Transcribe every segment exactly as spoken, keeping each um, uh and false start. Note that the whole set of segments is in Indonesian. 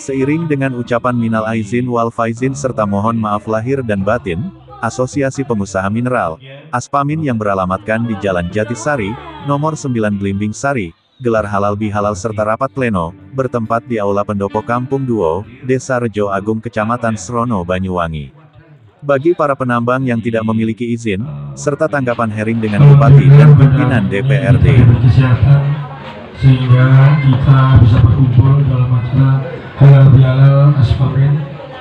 Seiring dengan ucapan minal aizin wal faizin serta mohon maaf lahir dan batin, Asosiasi Pengusaha Mineral, Aspamin yang beralamatkan di Jalan Jatisari, nomor sembilan Blimbing Sari, gelar halal bihalal serta rapat pleno, bertempat di Aula Pendopo Kampung Duo, Desa Rejo Agung Kecamatan Srono Banyuwangi. Bagi para penambang yang tidak memiliki izin, serta tanggapan hearing dengan Bupati dan pimpinan D P R D. Sehingga kita bisa berkumpul dalam acara halal bihalal Aspamin.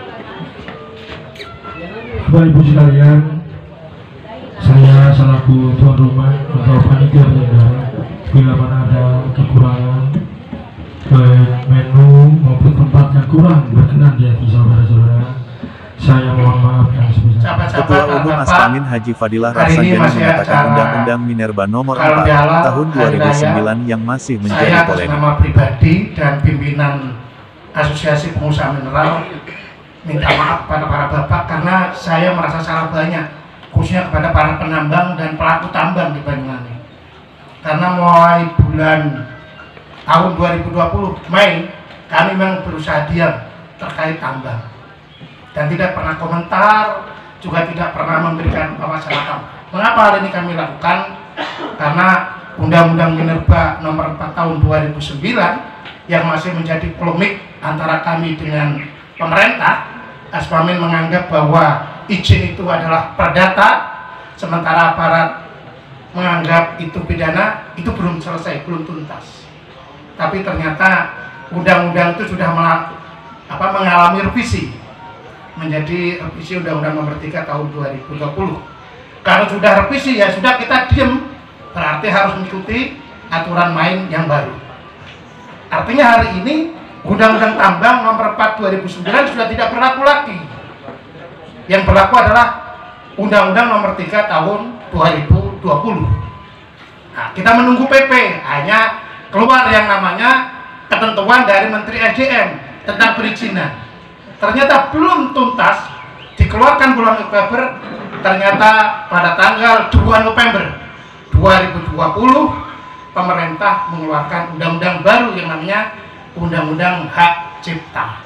Bapak Ibu sekalian, saya selaku tuan rumah atau panitia penyelenggara, bila mana ada kekurangan baik menu maupun tempat yang kurang berkenan di hati saudara-saudara, saya mohon maaf yang sebesar. Ketua Umum Aspamin Haji Fadilah Raksajana mengatakan Undang-Undang Minerba Nomor empat Tahun dua ribu sembilan yang masih menjadi polemik. Saya nama pribadi dan pimpinan Asosiasi Pengusaha Mineral minta maaf pada para bapak karena saya merasa salah banyak, khususnya kepada para penambang dan pelaku tambang di Banyuwangi. Karena mulai bulan tahun dua ribu dua puluh Mei kami memang berusaha diam terkait tambang dan tidak pernah komentar, juga tidak pernah memberikan wawancara. Mengapa hal ini kami lakukan? Karena Undang-Undang Minerba Nomor empat Tahun dua ribu sembilan yang masih menjadi polemik antara kami dengan pemerintah. Aspamin menganggap bahwa izin itu adalah perdata, sementara aparat menganggap itu pidana. Itu belum selesai, belum tuntas. Tapi ternyata undang-undang itu sudah melak, apa, mengalami revisi menjadi revisi Undang-Undang Nomor tiga Tahun dua ribu dua puluh. Kalau sudah revisi, ya sudah, kita diem, berarti harus mengikuti aturan main yang baru. Artinya hari ini Undang-Undang Tambang Nomor empat dua ribu sembilan sudah tidak berlaku lagi. Yang berlaku adalah Undang-Undang Nomor tiga Tahun dua ribu dua puluh. Nah, kita menunggu P P, hanya keluar yang namanya ketentuan dari Menteri S D M tentang perizinan. Ternyata belum tuntas, dikeluarkan bulan Oktober, ternyata pada tanggal dua November dua ribu dua puluh pemerintah mengeluarkan undang-undang baru yang namanya Undang-Undang Hak Cipta.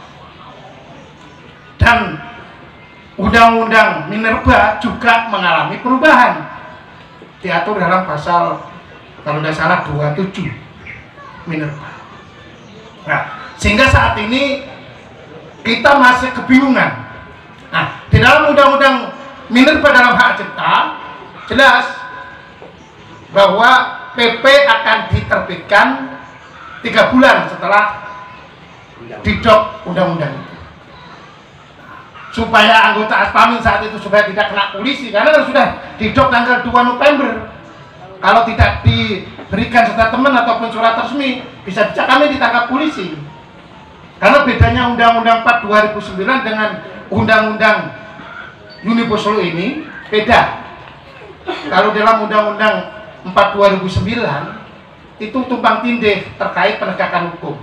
Dan Undang-Undang Minerba juga mengalami perubahan, diatur dalam pasal kalau tidak salah dua puluh tujuh Minerba. Nah, sehingga saat ini kita masih kebingungan. Nah, di dalam Undang-Undang Minerba dalam Hak Cipta jelas bahwa P P akan diterbitkan tiga bulan setelah didok undang-undang itu, supaya anggota Aspamin saat itu supaya tidak kena polisi, karena sudah didok tanggal dua November. Kalau tidak diberikan statement ataupun surat resmi, bisa-bisa kami ditangkap polisi. Karena bedanya Undang-Undang empat dua ribu sembilan dengan Undang-Undang Unibus Law ini beda. Kalau dalam Undang-Undang empat dua ribu sembilan itu tumpang tindih terkait penegakan hukum.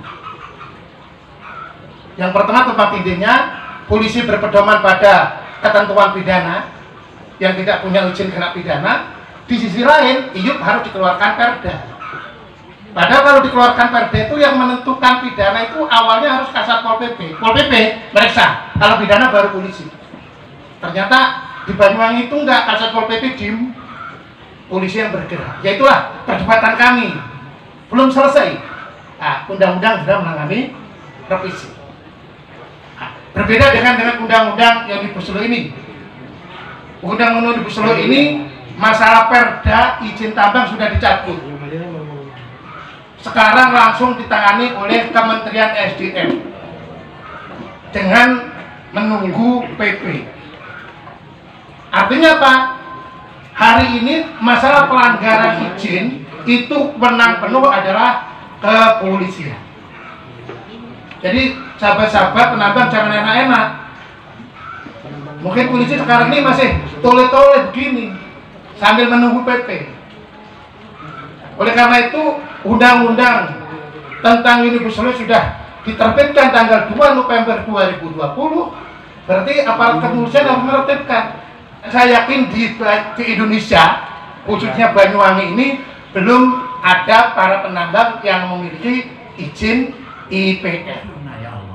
Yang pertama, tumpang tindihnya polisi berpedoman pada ketentuan pidana yang tidak punya izin kena pidana. Di sisi lain, I U P harus dikeluarkan perda. Padahal kalau dikeluarkan perda itu yang menentukan pidana itu awalnya harus Kasat Pol P P. Pol P P meriksa, kalau pidana baru polisi. Ternyata di Banyuwangi itu enggak, Kasat Pol P P diem, polisi yang bergerak. Ya itulah perdebatan kami. Belum selesai. Nah, undang-undang sudah menangani revisi. Nah, berbeda dengan dengan undang-undang yang Omnibus Law ini. Undang-undang Omnibus Law ini masalah perda izin tambang sudah dicabut. Sekarang langsung ditangani oleh Kementerian S D M dengan menunggu P P. Artinya apa? Hari ini masalah pelanggaran izin itu menang penuh adalah kepolisian. Jadi sahabat-sahabat penambang jangan enak-enak. Mungkin polisi sekarang ini masih tole-tole begini sambil menunggu P P. Oleh karena itu undang-undang tentang Unibus Law sudah diterbitkan tanggal dua November dua ribu dua puluh. Berarti aparat kepolisian harus menertibkan. Saya yakin di, di Indonesia, khususnya Banyuwangi ini, belum ada para penambang yang memiliki izin I P F.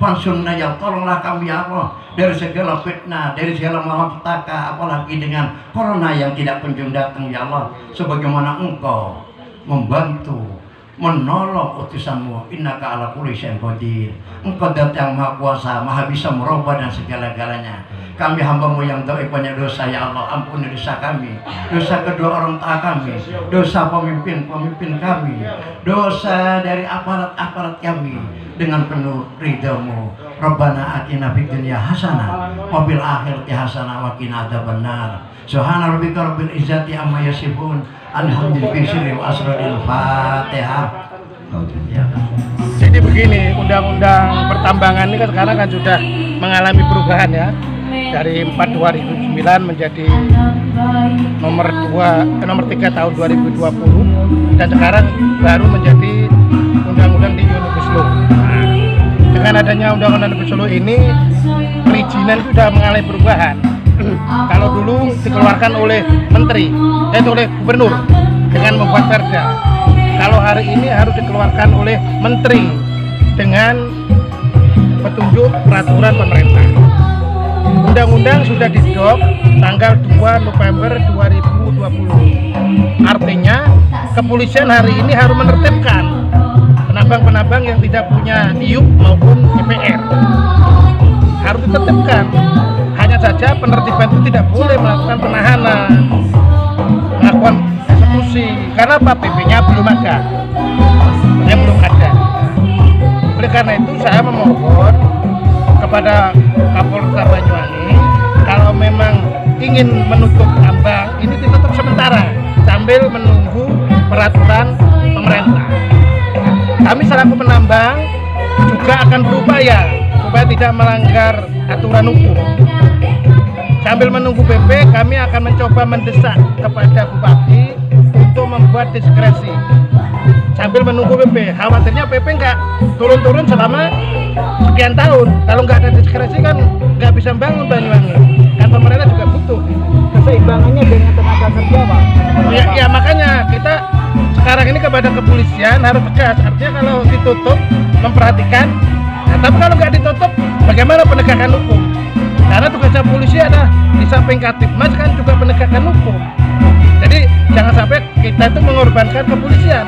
fansurna ya tolonglah kami ya Allah dari segala fitnah, dari segala malapetaka, apalagi dengan corona yang tidak kunjung datang ya Allah, sebagaimana Engkau membantu menolong utusanmu, innaka ala kulli syai'in qadir. Engkau dat yang maha kuasa, maha bisa merubah dan segala-galanya. Kami hambamu yang dhaif banyak dosa ya Allah, ampuni dosa kami, dosa kedua orang tua kami, dosa pemimpin-pemimpin kami, dosa dari aparat-aparat kami, dengan penuh ridhamu. Rabbana atina fid dunya hasanah wa fil akhirati hasanah wa qina adzabannar. Subhana rabbika rabbil izzati amma yasifun. Alhamdulillah wa asraril Fatihah. Jadi begini, undang-undang pertambangan ini kan sekarang kan sudah mengalami perubahan ya, dari empat dua ribu sembilan menjadi nomor dua eh, nomor tiga tahun dua ribu dua puluh, dan sekarang baru menjadi undang-undang di Omnibus Law. Nah, dengan adanya undang-undang Omnibus Law ini, perizinan itu sudah mengalami perubahan. Kalau dulu dikeluarkan oleh menteri, yaitu oleh gubernur dengan membuat perda. Kalau hari ini harus dikeluarkan oleh menteri dengan petunjuk peraturan pemerintah. Undang-undang sudah didok tanggal dua November dua ribu dua puluh. Artinya kepolisian hari ini harus menertibkan penambang-penambang yang tidak punya I U P maupun I P R. Harus ditertibkan. Hanya saja penertiban itu tidak boleh melakukan penahanan, melakukan eksekusi, karena apa? P P-nya belum ada, yang belum ada. Oleh karena itu saya memohon kepada Kapolres Banyuwangi, kalau memang ingin menutup tambang ini ditutup sementara sambil menunggu peraturan pemerintah. Kami selaku penambang juga akan berupaya supaya tidak melanggar aturan hukum. Sambil menunggu P P, kami akan mencoba mendesak kepada Bupati untuk membuat diskresi. Sambil menunggu P P, khawatirnya P P nggak turun-turun selama sekian tahun. Kalau nggak ada diskresi kan nggak bisa bangun Banyuwangi. Kan pemerintah juga butuh keseimbangannya dengan tenaga kerja, Pak. Ya, ya makanya kita sekarang ini kepada kepolisian harus tegas. Artinya kalau ditutup memperhatikan, nah, tapi kalau nggak ditutup bagaimana penegakan hukum? Karena tugasnya polisi adalah di samping Katibmas kan juga penegakan hukum. Jadi jangan sampai kita itu mengorbankan kepolisian.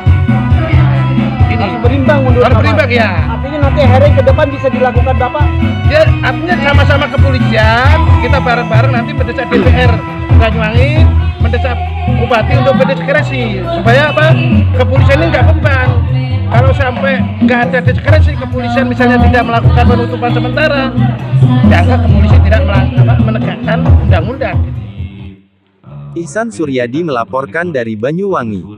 Ini harus berimbang menurut harus Bapak. berimbang ya. Artinya nanti hari ke depan bisa dilakukan Bapak. Ya artinya sama-sama kepolisian, kita bareng-bareng nanti mendesak D P R Banyuwangi, mendesak Bupati untuk berdiskresi supaya apa? Kepolisian ini nggak beban. Kalau sampai nggak ada diskresi kepolisian misalnya tidak melakukan penutupan sementara, dianggap kepolisian tidak melakukan menegakkan undang-undang. Ihsan Suryadi melaporkan dari Banyuwangi.